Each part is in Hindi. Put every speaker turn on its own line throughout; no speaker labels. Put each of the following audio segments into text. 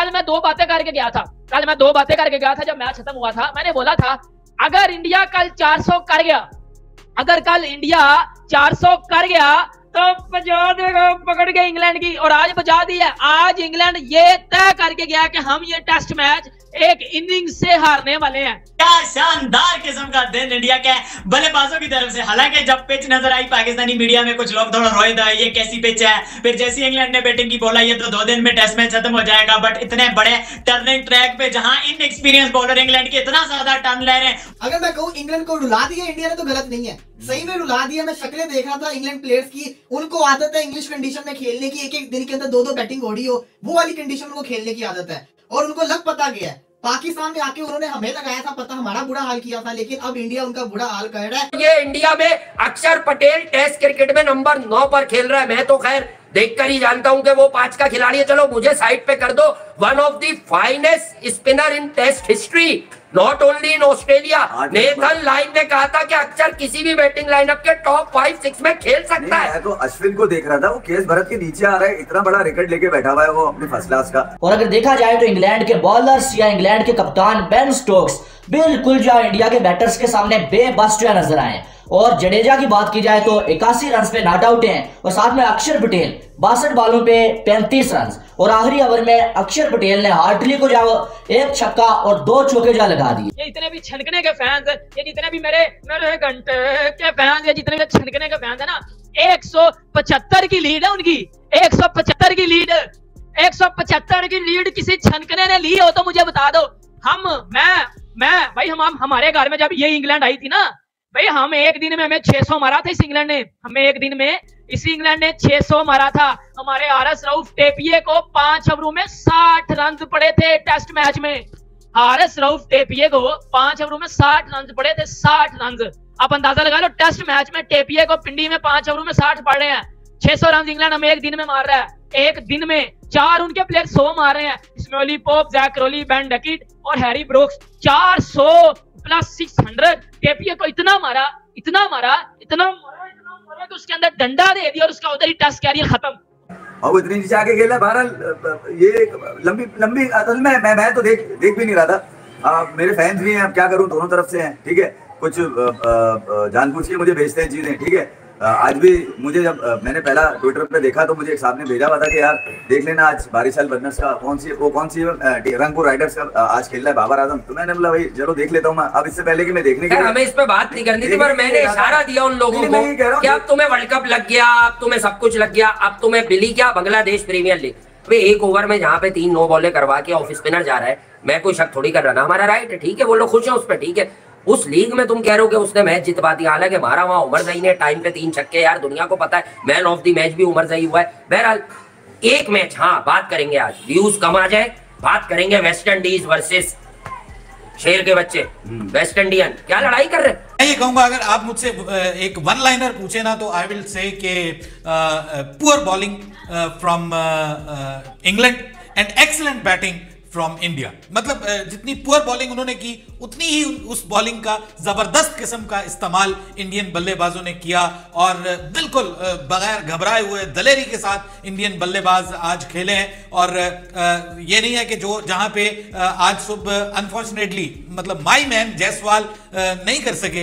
कल मैं दो बातें करके गया था जब मैच खत्म हुआ था। मैंने बोला था अगर इंडिया कल 400 कर गया, अगर कल इंडिया 400 कर गया तो बजा देगा पकड़ के इंग्लैंड की, और आज बजा दी है। आज इंग्लैंड ये तय करके गया कि हम ये टेस्ट मैच एक इनिंग से हारने वाले हैं।
क्या शानदार किस्म का दिन इंडिया के बल्लेबाजों की तरफ से। हालांकि जब पिच नजर आई पाकिस्तानी मीडिया में कुछ लोग थोड़ा रोए थे, ये कैसी पिच है। फिर जैसे इंग्लैंड ने बैटिंग की बोला ये तो 2 दिन में टेस्ट मैच खत्म हो जाएगा, बट इतने बड़े टर्निंग ट्रैक पे जहां इनएक्सपीरियंस बॉलर इंग्लैंड के इतना ज्यादा टर्न ले रहे हैं।
अगर मैं कहूँ इंग्लैंड को रुला दिया इंडिया ने तो गलत नहीं है, सही में रुला दिया। मैं शक्लें देख रहा था इंग्लैंड प्लेयर्स की, उनको आदत है इंग्लिश कंडीशन में खेलने की, एक दिन के अंदर 2-2 बैटिंग ओडी हो, वो वाली कंडीशन में खेलने की आदत है। और उनको लग पता गया है, पाकिस्तान में आके उन्होंने हमें लगाया था पता, हमारा बुरा हाल किया था, लेकिन अब इंडिया उनका बुरा हाल कर रहा है।
ये इंडिया में अक्षर पटेल टेस्ट क्रिकेट में नंबर 9 पर खेल रहा है। मैं तो खैर देखकर ही जानता हूं कि वो 5 का खिलाड़ी है। चलो मुझे साइड पे कर दो। One of the finest spinner in test history, not only in Australia. Nathan Lyon ने कहा था कि अक्षर किसी भी बैटिंग लाइनअप के टॉप 5-6 में खेल सकता है।
मैं तो अश्विन को देख रहा था, वो केस भरत के नीचे आ रहा है, इतना बड़ा रिकॉर्ड लेके बैठा हुआ है वो अपने फर्स्ट क्लास का।
और अगर देखा जाए तो इंग्लैंड के बॉलर्स या इंग्लैंड के कप्तान बेन स्टोक्स बिल्कुल जो इंडिया के बैटर्स के सामने बेबस जो नजर आए। और जडेजा की बात की जाए तो 81 रन पे नॉट आउट हैं, और साथ में अक्षर पटेल 62 बॉलों पे 35 रन, और आखिरी ओवर में अक्षर पटेल ने हार्डली को जाओ 1 छक्का और 2 चौके जा लगा दिए।
ये इतने भी छनकने के फैंस है, ये जितने भी मेरे घंटे के फैंस है, जितने भी छनकने के फैंस है ना, 175 की लीड है उनकी, 175 की लीड, 175 की लीड किसी छनकने ने ली हो तो मुझे बता दो। मैं भाई हम हमारे घर में जब ये इंग्लैंड आई थी ना भाई, हम एक दिन में हमें 600 मारा था इस इंग्लैंड ने, हमें एक दिन में इसी इंग्लैंड ने 600 मारा था। हमारे आरएस रऊफ टेपिये को 5 ओवरों में 60 रन पड़े थे टेस्ट मैच में। आरएस रऊफ टेपिये को 5 ओवरों में 60 रन पड़े थे, 60 रन। आप अंदाजा लगा लो, टेस्ट मैच में टेपिये को पिंडी में 5 ओवरों में 60 पड़ रहे हैं। 600 रन इंग्लैंड हमें एक दिन में मार रहा है। एक दिन में 4 उनके प्लेयर 100 मार रहे हैं, स्मोली Pope, Zak Crawley, Ben Duckett और हैरी ब्रोक्स। 400 प्लस 600 टेपिये को इतना मारा कि उसके अंदर डंडा दे दिया और उसका उधर ही टेस्ट कैरियर खत्म।
और वो इतनी नीचे आके खेला। बहरहाल ये लंबी असल में मैं तो देख भी नहीं रहा था। मेरे फैंस भी हैं, अब क्या करूं, दोनों तरफ से हैं, ठीक है। कुछ जानबूझ के मुझे भेजते हैं चीजें, ठीक है। आज भी मुझे जब मैंने पहला ट्विटर पे देखा तो मुझे एक साहब ने भेजा हुआ था कि यार देख लेना आज बारिशाल बदनस का कौन सी रंगपुर राइडर्स का आज खेल रहा है बाबर आजम। तो मैंने बोला भाई चलो देख लेता हूँ मैं। अब इससे पहले कि मैं देखने के
हमें इस पे बात नहीं करनी थी, पर मैंने इशारा दिया उन लोगों को कि अब तुम्हें वर्ल्ड कप लग गया, अब तुम्हें सब कुछ लग गया, अब तुम्हें मिली क्या बांग्लादेश प्रीमियर लीग। भाई 1 ओवर में जहाँ पे 3 नो बॉलें करवा के ऑफ स्पिनर जा रहा है, मैं कोई शक थोड़ी कर रहा ना, हमारा राइट है, ठीक है, वो लोग खुश है उस पर, ठीक है। उस लीग में तुम कह रहे हो कि उसने मैच जितवा दिया, हालांकि मारा वहां उमर जई ने टाइम पे 3 छक्के। यार दुनिया को पता है मैन ऑफ द मैच भी उमर जई हुआ है। बहरहाल एक मैच, हाँ बात करेंगे आज, व्यूज कम आ जाए, बात करेंगे वेस्ट इंडीज वर्सेस शेर के बच्चे वेस्ट इंडियन, क्या लड़ाई कर रहे हैं।
मैं ये कहूंगा अगर आप मुझसे एक वन लाइनर पूछे ना तो आई विल से के poor bowling from England and excellent batting from India. मतलब जितनी पुअर बॉलिंग उन्होंने की उतनी ही उस बॉलिंग का जबरदस्त किस्म का इस्तेमाल इंडियन बल्लेबाजों ने किया, और बिल्कुल बगैर घबराए हुए दलेरी के साथ इंडियन बल्लेबाज आज खेले हैं। और ये नहीं है कि जो जहां पे आज सुबह अनफॉर्चुनेटली मतलब माई मैन जायसवाल नहीं कर सके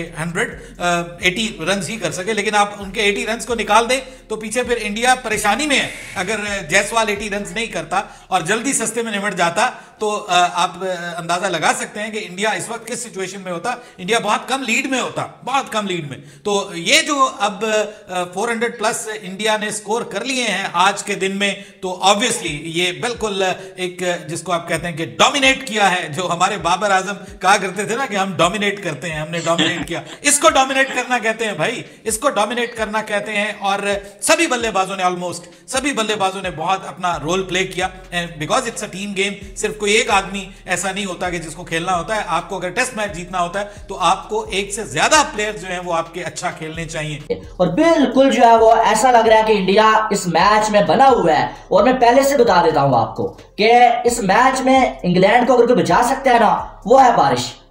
180 रन ही कर सके, लेकिन आप उनके 80 रन को निकाल दें तो पीछे फिर इंडिया परेशानी में है। अगर जायसवाल 80 रन नहीं करता और जल्दी सस्ते में निमट जाता तो आप अंदाजा लगा सकते हैं कि इंडिया इस वक्त किस सिचुएशन में होता। इंडिया बहुत कम लीड में होता, बहुत कम लीड में। तो ये जो अब 400 प्लस इंडिया ने स्कोर कर लिए हैं आज के दिन में, तो ऑब्वियसली ये बिल्कुल एक जिसको आप कहते हैं कि डोमिनेट किया है। जो हमारे बाबर आजम कहा करते थे ना कि हम डोमिनेट करते हैं, हमने डोमिनेट किया, इसको डोमिनेट करना कहते हैं भाई, इसको डोमिनेट करना कहते हैं। और सभी बल्लेबाजों ने, ऑलमोस्ट सभी बल्लेबाजों ने बहुत अपना रोल प्ले किया, because it's a team game. सिर्फ कोई एक आदमी ऐसा नहीं होता कि जिसको खेलना होता है। आपको अगर टेस्ट मैच जीतना होता है तो आपको एक से ज्यादा प्लेयर जो हैं वो आपके अच्छा खेलने चाहिए।
और बिल्कुल जो है वो ऐसा लग रहा है कि इंडिया इस मैच में बना हुआ है। और मैं पहले से बता देता हूं आपको कि इस मैच में इंग्लैंड को अगर कोई बचा सकता है ना, वो है बारिश।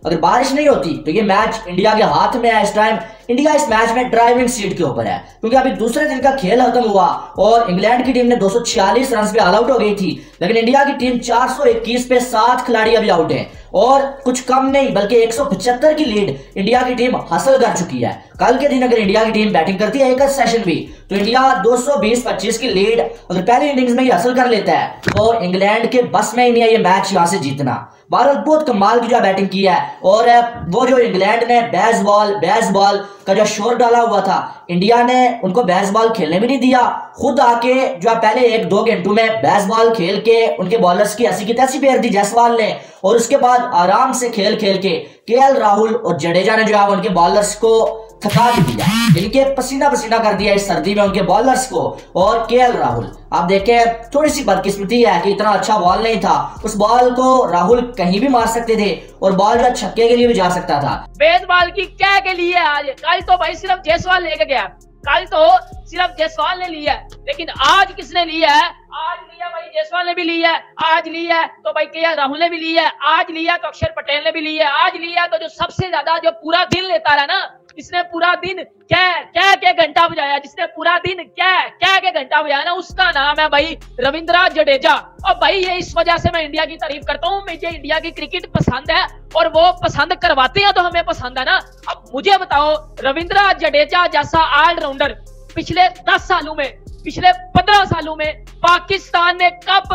अगर बारिश नहीं होती तो ये मैच इंडिया के हाथ में है। इस टाइम इंडिया इस मैच में ड्राइविंग सीट के ऊपर है, क्योंकि अभी दूसरे दिन का खेल खत्म हुआ और इंग्लैंड की टीम ने 246 रन पे ऑल आउट हो गई थी, लेकिन इंडिया की टीम 421 पे 7 खिलाड़ी अभी आउट हैं और कुछ कम नहीं बल्कि 175 की लीड इंडिया की टीम हासिल कर चुकी है। कल के दिन अगर इंडिया की टीम बैटिंग करती है एक सेशन भी तो इंडिया 220-25 की लीड अगर पहली इनिंग्स में ही हासिल कर लेता है तो इंग्लैंड के बस में ही नहीं है ये मैच यहाँ से जीतना। भारत बहुत कमाल की जो बैटिंग की है और वो जो इंग्लैंड ने बेसबॉल का जो शोर डाला हुआ था, इंडिया ने उनको बेसबॉल खेलने भी नहीं दिया, खुद आके जो पहले 1-2 घंटों में बेसबॉल खेल के उनके बॉलर्स की ऐसी की तैसी फेर दी जायसवाल ने और उसके बाद आराम से खेल के केएल राहुल और जडेजा ने जो है उनके बॉलर्स को थका भी दिया, इनके पसीना कर दिया इस सर्दी में उनके बॉलर्स को। और केएल राहुल आप देखें थोड़ी सी बदकिस्मती है कि इतना अच्छा बॉल नहीं था, उस बॉल को राहुल कहीं भी मार सकते थे और बॉल जो छक्के के लिए भी जा सकता था।
बेसबॉल की क्या के लिए आज, कल तो भाई सिर्फ जायसवाल लेके गया, कल तो सिर्फ जायसवाल ने लिया है, लेकिन आज किसने लिया है? आज लिया भाई जायसवाल ने भी लिया है, आज लिया है तो भाई केएल राहुल ने भी लिया है, आज लिया तो अक्षर पटेल ने भी लिया है, आज लिया तो जो सबसे ज्यादा जो पूरा दिन लेता रहा ना, जिसने पूरा दिन क्या घंटा बजाया, जिसने पूरा दिन क्या घंटा बजाया ना, उसका नाम है भाई रविंद्र जडेजा। और भाई ये इस वजह से मैं इंडिया की तारीफ करता हूँ, मुझे इंडिया की क्रिकेट पसंद है और वो पसंद करवाते हैं तो हमें पसंद है ना। अब मुझे बताओ रविंद्र जडेजा जैसा ऑलराउंडर पिछले 10 सालों में, पिछले 15 सालों में पाकिस्तान ने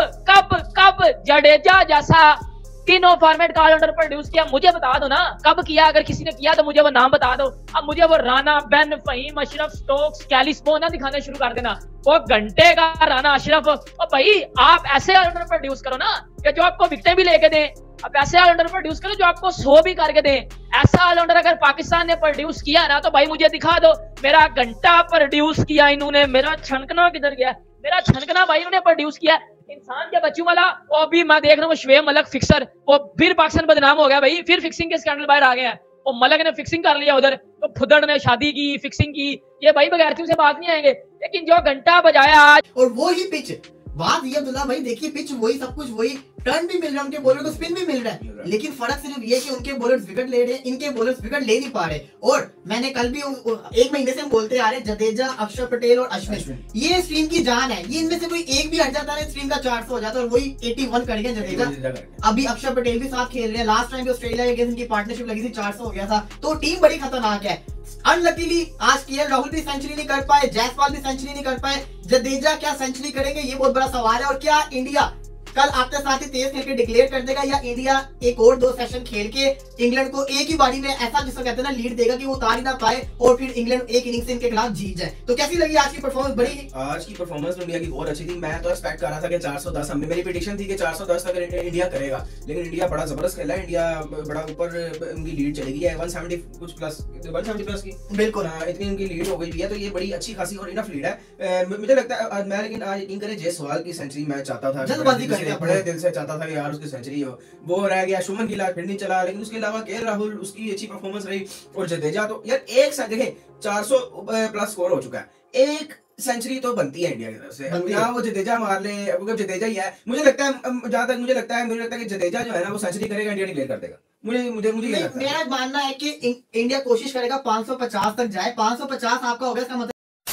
कब जडेजा जैसा तीनों फॉर्मेट का ऑलराउंडर प्रोड्यूस किया? मुझे बता दो ना कब किया, अगर किसी ने किया तो मुझे वो नाम बता दो। अब मुझे वो Rana, Ben, Faheem, Ashraf, Stokes, Kallis ना दिखाना शुरू कर देना, वो घंटे का राणा, अशरफ। और भाई आप ऐसे ऑलराउंडर प्रोड्यूस करो ना कि जो आपको विकेटें भी लेके दें, आप ऐसे ऑलराउंडर प्रोड्यूस करो जो आपको 100 भी करके दें। ऐसा ऑलराउंडर अगर पाकिस्तान ने प्रोड्यूस किया ना तो भाई मुझे दिखा दो, मेरा घंटा प्रोड्यूस किया इन्होंने, मेरा छनकना किधर गया? मेरा छनकना भाई इन्होंने प्रोड्यूस किया। इंसान के बच्चों वाला वो भी मैं देख रहा हूँ, शुएब मलिक फिक्सर, वो फिर पाकिस्तान बदनाम हो गया भाई, फिर फिक्सिंग के स्कैंडल बाहर आ गया है। वो मलिक ने फिक्सिंग कर लिया उधर, तो फुदड़ ने शादी की, फिक्सिंग की, ये भाई बगैरतियों से बात नहीं आएंगे। लेकिन जो घंटा बजाया आज,
और वो ही पिच, बात ये अब्दुल्ला भाई देखिए पिच वही, सब कुछ वही, टर्न भी मिल रहा है उनके बॉलर को, स्पिन भी मिल रहा है, लेकिन फर्क सिर्फ ये कि उनके बॉलर्स विकेट ले रहे हैं, इनके बॉलर्स विकेट ले नहीं पा रहे। और मैंने कल भी 1 महीने से हम बोलते आ रहे, जडेजा, अक्षर पटेल और अश्विन ये स्ट्रीम की जान है, ये इनमें से कोई एक भी हट जाता है स्ट्रीम का 400 हो जाता है और वही 81 कर गया जडेजा। अभी अक्षर पटेल भी साथ खेल रहे हैं, लास्ट टाइम भी ऑस्ट्रेलिया के अगेंस्ट इनकी पार्टनरशिप लगी थी, 400 हो गया था, तो टीम बड़ी खतरनाक है। अनलकीली आज केएल राहुल भी सेंचुरी नहीं कर पाए, जायसवाल भी सेंचुरी नहीं कर पाए, जडेजा क्या सेंचुरी करेंगे ये बहुत बड़ा सवाल है। और क्या इंडिया कल आपके साथ ही तेज खेल के डिक्लेयर कर देगा, या इंडिया एक और 2 सेशन खेल के इंग्लैंड को एक ही बारी में ऐसा जिसको कहते हैं ना लीड देगा कि वो उतार ही ना पाए और फिर इंग्लैंड एक इनिंग से इनके खिलाफ जीत जाए? तो कैसी लगी आज की परफॉर्मेंस? बड़ी
आज की परफॉर्मेंस इंडिया की बहुत अच्छी थी। मैं तो एक्सपेक्ट कर रहा था कि 410, मेरी प्रेडिक्शन थी कि 410 तक इंडिया करेगा, लेकिन इंडिया बड़ा जबरदस्त खेला है, इंडिया बड़ा ऊपर उनकी लीड चली गई है 170 कुछ प्लस, 170 प्लस की, बिल्कुल इतनी उनकी लीड हो गई है, तो ये बड़ी अच्छी खासी और इनफ लीड है। मुझे लगता है मैं, लेकिन आज यकीन करें जायसवाल की सेंचुरी मैं चाहता था, जल्दबाजी करके बड़े दिल से चाहता था कि यार उसकी सेंचुरी हो, वो रह गया, शुभमन गिल फिर नहीं चला, लेकिन उसके अलावा केएल राहुल उसकी अच्छी परफॉर्मेंस रही और जडेजा तो यार एक साथ देखें 400 प्लस स्कोर हो चुका है, एक सेंचुरी तो बनती है इंडिया की तरफ से, यहाँ वो जडेजा मार ले, अब जडेजा ही है। मुझे लगता है जहां तक मुझे लगता है कि जडेजा जो है ना वो सेंचुरी करेगा, इंडिया डिक्लेयर कर देगा। मुझे ये लगता है,
मेरा मानना है कि इंडिया कोशिश करेगा 550 तक जाए, 550 आपका हो गया, इसका मतलब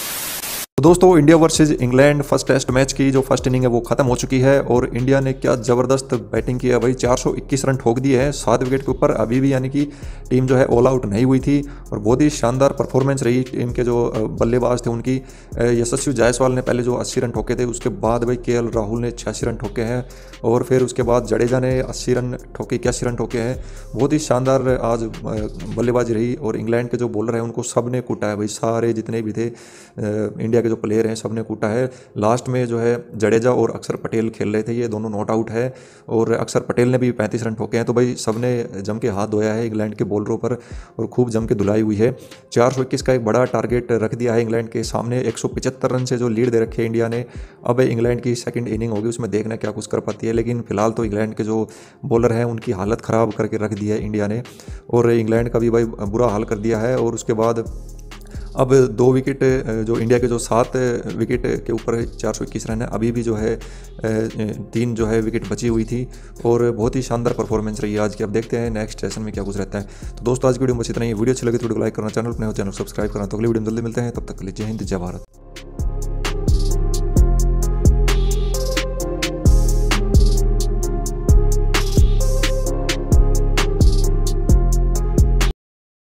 दोस्तों India versus England first test match की जो फर्स्ट इनिंग है वो खत्म हो चुकी है और इंडिया ने क्या ज़बरदस्त बैटिंग की है भाई, 421 रन ठोक दिए हैं 7 विकेट के ऊपर अभी भी, यानी कि टीम जो है ऑल आउट नहीं हुई थी और बहुत ही शानदार परफॉर्मेंस रही टीम के जो बल्लेबाज थे उनकी। यशस्वी जायसवाल ने पहले जो 80 रन ठोके थे, उसके बाद भाई केएल राहुल ने 86 रन ठोके हैं और फिर उसके बाद जडेजा ने 80 रन ठोके, 81 रन ठोके हैं। बहुत ही शानदार आज बल्लेबाजी रही और इंग्लैंड के जो बॉलर हैं उनको सब ने कूटा है भाई, सारे जितने भी थे इंडिया के जो प्लेयर हैं सब ने कूटा है। लास्ट में जो है जडेजा और अक्षर पटेल खेल रहे थे, ये दोनों नॉट आउट है और अक्षर पटेल ने भी 35 रन ठोके हैं, तो भाई सब ने जम के हाथ धोया है इंग्लैंड के बॉलरों पर और खूब जम के धुलाई हुई है। 421 का एक बड़ा टारगेट रख दिया है इंग्लैंड के सामने, 175 रन से जो लीड दे रखी है इंडिया ने। अब इंग्लैंड की सेकंड इनिंग होगी, उसमें देखना क्या कुछ कर पाती है, लेकिन फिलहाल तो इंग्लैंड के जो बॉलर हैं उनकी हालत ख़राब करके रख दी है इंडिया ने और इंग्लैंड का भी भाई बुरा हाल कर दिया है। और उसके बाद अब 2 विकेट जो इंडिया के जो 7 विकेट के ऊपर 421 रन है, अभी भी जो है 3 जो है विकेट बची हुई थी और बहुत ही शानदार परफॉर्मेंस रही है आज की। अब देखते हैं नेक्स्ट सेशन में क्या कुछ रहता है। तो दोस्तों आज की वीडियो में बस इतना ही। वीडियो अच्छी लगी तो वीडियो को लाइक करना, चैनल अपने हो चैनल सब्सक्राइब करना। तो अगली वीडियो में जल्दी मिलते हैं, तब तक के लिए जय हिंद जय भारत।